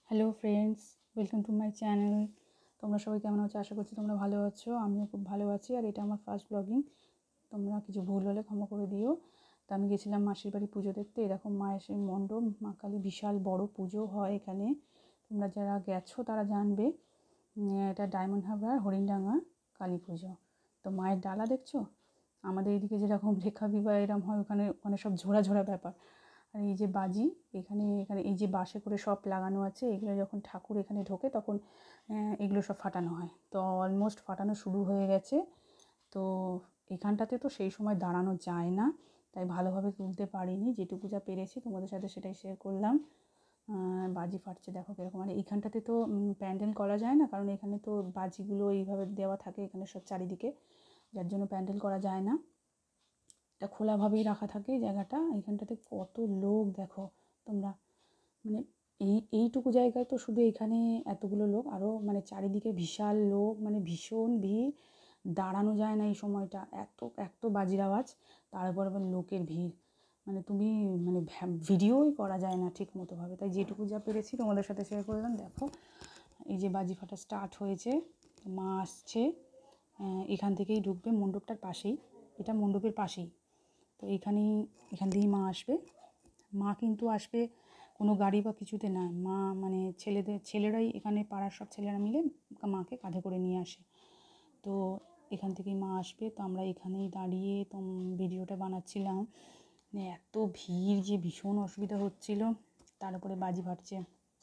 Hello friends, welcome to my channel. তোমরা সবাই কেমন আছো? আশা করছি তোমরা ভালো আছো। আমিও খুব ভালো আছি। আর এটা আমার ফার্স্ট ব্লগিং। তোমরা কিছু ভুল হলে ক্ষমা করে দিও। তো আমি গেছিলাম মাসির বাড়ি পুজো দেখতে। এরকম মায়ের সেই মণ্ডপ, মা কালী বিশাল বড় পুজো হয় এখানে। তোমরা যারা গেছো তারা জানবে। এটা ডায়মন্ড হারবার হরিণডাঙ্গা কালী পুজো। তো মায়ের ডালা দেখছো? আমাদের এদিকে যেরকম রেখা বিবাহ এরম হয়, ওখানে ওখানে সব ঝোড়া ঝোড়া ব্যাপার। আর এই যে বাজি, এখানে এখানে এই যে বাঁশে করে সব লাগানো আছে, এগুলো যখন ঠাকুর এখানে ঢোকে তখন এগুলো সব ফাটানো হয়। তো অলমোস্ট ফাটানো শুরু হয়ে গেছে। তো এখানটাতে তো সেই সময় দাঁড়ানো যায় না, তাই ভালোভাবে তুলতে পারিনি। যেটুকু যা পেরেছি তোমাদের সাথে সেটাই শেয়ার করলাম। বাজি ফাটছে দেখো কীরকম। আর এইখানটাতে তো প্যান্ডেল করা যায় না, কারণ এখানে তো বাজিগুলো এইভাবে দেওয়া থাকে এখানে সব চারিদিকে, যার জন্য প্যান্ডেল করা যায় না। এটা খোলাভাবেই রাখা থাকে জায়গাটা। এখানটাতে কত লোক দেখো তোমরা, মানে এইটুকু জায়গায় তো শুধু এখানে এতগুলো লোক, আরও মানে চারিদিকে বিশাল লোক, মানে ভীষণ ভিড়। দাঁড়ানো যায় না এই সময়টা, এত এত বাজির আওয়াজ, তারপর আবার লোকের ভিড়, মানে তুমি মানে ভিডিওই করা যায় না ঠিক মতোভাবে। তাই যেটুকু যা পেরেছি তোমাদের সাথে শেয়ার করলাম। দেখো এই যে বাজি ফাটা স্টার্ট হয়েছে, মা আসছে। এখান থেকেই ঢুকবে, মণ্ডপটার পাশেই, এটা মণ্ডপের পাশেই। তো এখান থেকেই মা আসবে। মা কিন্তু আসবে কোনো গাড়ি বা কিছুতে না, মা মানে ছেলেরাই এখানে, পাড়ার সব ছেলেরা মিলে মাকে কাঁধে করে নিয়ে আসে। তো এখান থেকেই মা আসবে। তো আমরা এখানেই দাঁড়িয়ে তো ভিডিওটা বানাচ্ছিলাম। মানে এত ভিড় যে ভীষণ অসুবিধা হচ্ছিল। তার উপরে বাজি ফাটছে,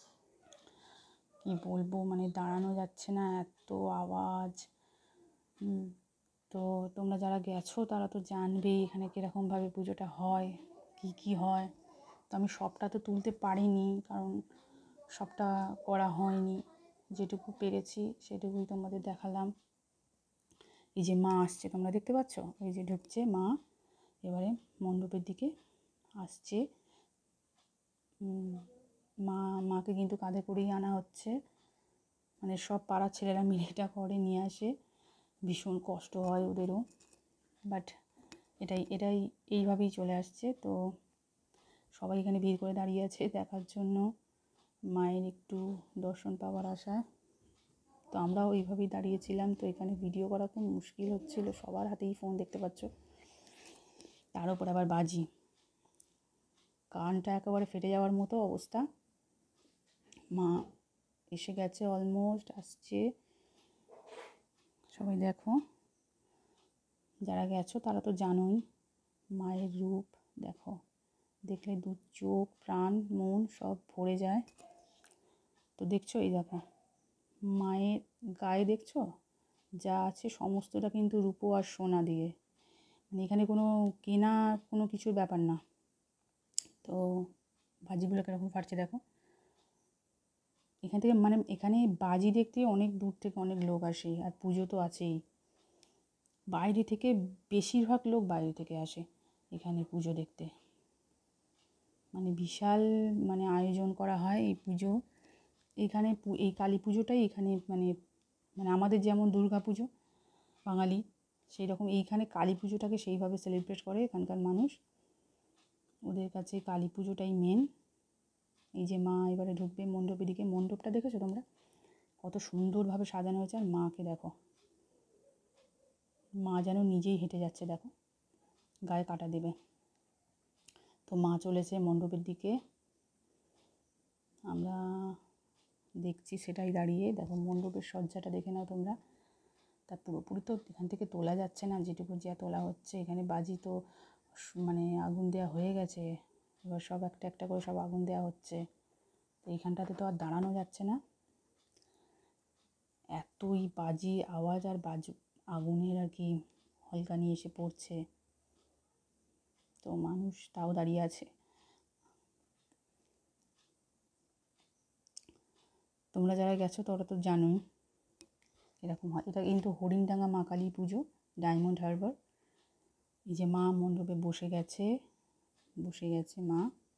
কী বলবো, মানে দাঁড়ানো যাচ্ছে না, এত আওয়াজ। তো তোমরা যারা গেছো তারা তো জানবেই এখানে কীরকমভাবে পুজোটা হয়, কী হয়। তো আমি সবটা তো তুলতে পারিনি, কারণ সবটা করা হয়নি। যেটুকু পেরেছি সেটুকুই তোমাদের দেখালাম। এই যে মা আসছে, তোমরা দেখতে পাচ্ছ, এই যে ঢুকছে মা, এবারে মণ্ডপের দিকে আসছে। মাকে কিন্তু কাঁধে করেই আনা হচ্ছে, মানে সব পাড়ার ছেলেরা মিলে এটা করে, নিয়ে আসে। ভীষণ কষ্ট হয় ওদেরও, বাট এটাই এইভাবেই চলে আসছে। তো সবাই এখানে ভিড় করে দাঁড়িয়ে আছে দেখার জন্য, মায়ের একটু দর্শন পাওয়ার আশায়। তো আমরাও এইভাবেই দাঁড়িয়েছিলাম। তো এখানে ভিডিও করা খুব মুশকিল হচ্ছিল, সবার হাতেই ফোন দেখতে পাচ্ছ। তার উপর আবার বাজি, কানটা একেবারে ফেটে যাওয়ার মতো অবস্থা। মা এসে গেছে, অলমোস্ট আসছে। সবাই দেখো, যারা গেছো তারা তো জানোই মায়ের রূপ দেখো, দেখলে দু চোখ প্রাণ মন সব ভরে যায়। তো দেখছো, এই দেখো মায়ের গায়ে দেখছো যা আছে সমস্তটা কিন্তু রূপো আর সোনা দিয়ে, মানে এখানে কোনো কেনা কোনো কিছুর ব্যাপার না। তো বাজিগুলো কীরকম ফাটছে দেখো। এখান থেকে মানে এখানে বাজি দেখতে অনেক দূর থেকে অনেক লোক আসে, আর পুজো তো আছেই। বাইরে থেকে বেশিরভাগ লোক বাইরে থেকে আসে এখানে পুজো দেখতে। মানে বিশাল মানে আয়োজন করা হয় এই পুজো। এখানে এই কালী পুজোটাই এখানে মানে মানে আমাদের যেমন দুর্গা পুজো বাঙালি, সেই রকম এইখানে কালী পুজোটাকে সেইভাবে সেলিব্রেট করে এখানকার মানুষ। ওদের কাছে কালী পুজোটাই মেন। এই যে মা এবারে ঢুকবে মণ্ডপের দিকে। মণ্ডপটা দেখেছো তোমরা কত সুন্দরভাবে সাজানো হয়েছে। আর মাকে দেখো, মা যেন নিজেই হেঁটে যাচ্ছে দেখো, গায়ে কাটা দেবে। তো মা চলেছে মণ্ডপের দিকে, আমরা দেখছি সেটাই দাঁড়িয়ে। দেখো মণ্ডপের সজ্জাটা দেখে নাও তোমরা। তা পুরোপুরি তো এখান থেকে তোলা যাচ্ছে না, যেটুকু যা তোলা হচ্ছে। এখানে বাজি তো মানে আগুন দেওয়া হয়ে গেছে, এবার সব একটা একটা করে সব আগুন দেওয়া হচ্ছে। তো এইখানটাতে তো আর দাঁড়ানো যাচ্ছে না, এতই বাজি আওয়াজ আর আগুনের আর কি হলকানি এসে পড়ছে। তো মানুষ তাও দাঁড়িয়ে আছে। তোমরা যারা গেছো তারা তো জানোই এরকম হয়। এটা কিন্তু হরিণডাঙ্গা মা কালী পুজো, ডায়মন্ড হারবার। এই যে মা মণ্ডপে বসে গেছে মা,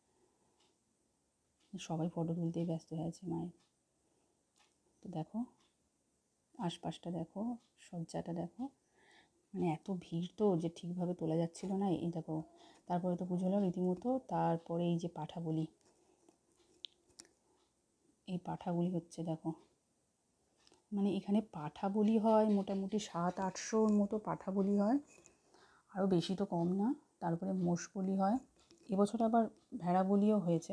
সবাই ফটো তুলতেই ব্যস্ত হয়ে আছে মায়ের। তো দেখো আশপাশটা দেখো, সজ্জাটা দেখো, মানে এত ভিড় তো যে ঠিকভাবে তোলা যাচ্ছিল না। এই দেখো, তারপরে তো পুজো হলো রীতিমতো। তারপরে এই যে পাঠা বলি, এই পাঁঠাগুলি হচ্ছে দেখো, মানে এখানে পাঁঠা বলি হয় মোটামুটি 700-800 মতো পাঁঠা বলি হয়, আরও বেশি তো কম না। তারপরে মোষ বলি হয়, এবছর আবার ভেড়া বলিও হয়েছে।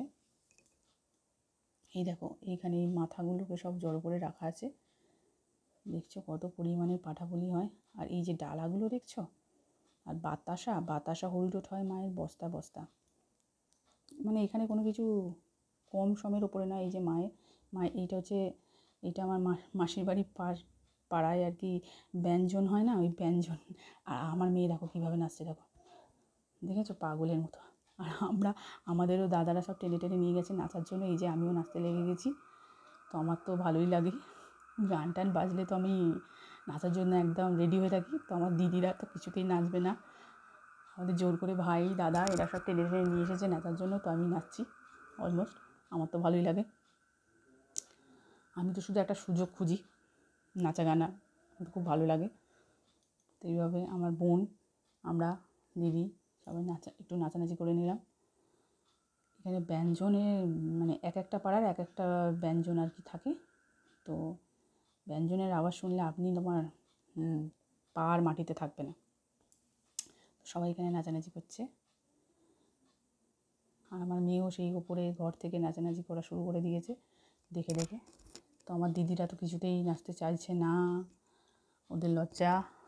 এই দেখো এইখানে এই মাথাগুলোকে সব জড়ো করে রাখা আছে, দেখছো কত পরিমাণে পাঁঠা বলি হয়। আর এই যে ডালাগুলো দেখছো, আর বাতাসা হলুদ হয় মায়ের বস্তা বস্তা, মানে এখানে কোনো কিছু কম সমের ওপরে না। এই যে মায়ের এইটা হচ্ছে, এইটা আমার মাসির বাড়ির পাড়ায় আর কি ব্যঞ্জন হয় না, ওই ব্যঞ্জন। আর আমার মেয়ে দেখো কীভাবে নাচছে, দেখো দেখেছো পাগলের মতো। আর আমাদেরও দাদারা সব টেনে টেনে নিয়ে গেছে নাচার জন্য, এই যে আমিও নাচতে লেগে গেছি। তো আমার তো ভালোই লাগে, গান টান বাজলে তো আমি নাচার জন্য একদম রেডি হয়ে থাকি। তো আমার দিদিরা তো কিছুতেই নাচবে না, আমাদের জোর করে ভাই দাদা এরা সব টেনে টেনে নিয়ে এসেছে নাচার জন্য। তো আমি নাচছি অলমোস্ট, আমার তো ভালোই লাগে। আমি তো শুধু একটা সুযোগ খুঁজি নাচা গানা, আমার খুব ভালো লাগে। তো এইভাবে আমার বোন, আমরা দিদি সবাই একটু নাচানাচি করে নিলাম। এখানে ব্যঞ্জনের মানে এক একটা পাড়ার এক একটা ব্যঞ্জন আর কি থাকে। তো ব্যঞ্জনের আওয়াজ শুনলে আপনি তোমার পা আর মাটিতে থাকবে না। সবাই এখানে নাচানাচি করছে, আর আমার মেয়েও সেই ওপরে ঘর থেকে নাচানাচি করা শুরু করে দিয়েছে দেখে দেখে। তো আমার দিদিরা তো কিছুতেই নাচতে চাইছে না, ওদের লজ্জা।